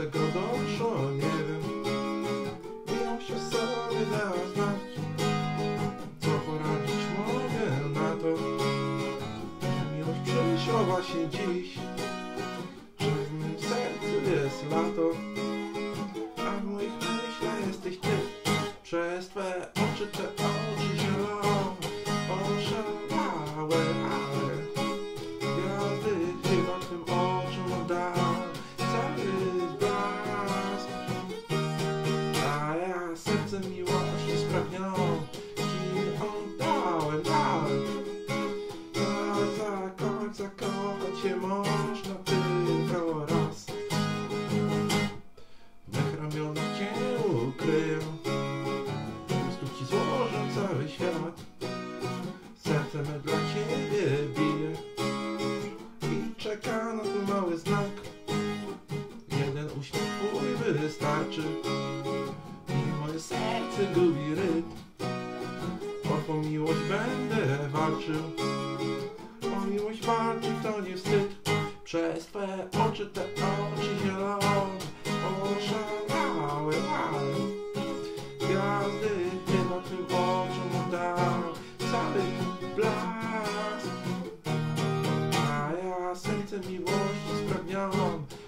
tego doszło, nie wiem. Miłość o sobie dała znać. Co poradzić mogę na to, że miłość przyszła właśnie dziś. Że w mym sercu jest lato, a w moich myślach jesteś ty. Przez twe oczy, te oczy zielone oszalałe, ale gwiazdy chyba twym oczom dały cały blask. A ja sercem miłości spragniony ci oddałem. Zakochać się można tylko raz. W mych ramionach cię ukryję, u stóp ci złożę cały świat. Serce me dla ciebie bije i czeka na ten mały znak. Jeden uśmiech twój wystarczy i moje serce gubi rytm. O tą miłość będę walczył, o miłość walczyć to nie wstyd. Przez twe oczy, te oczy zielone oszalałe, gwiazdy chyba twym oczom dały cały blask. A ja sercem miłości spragniony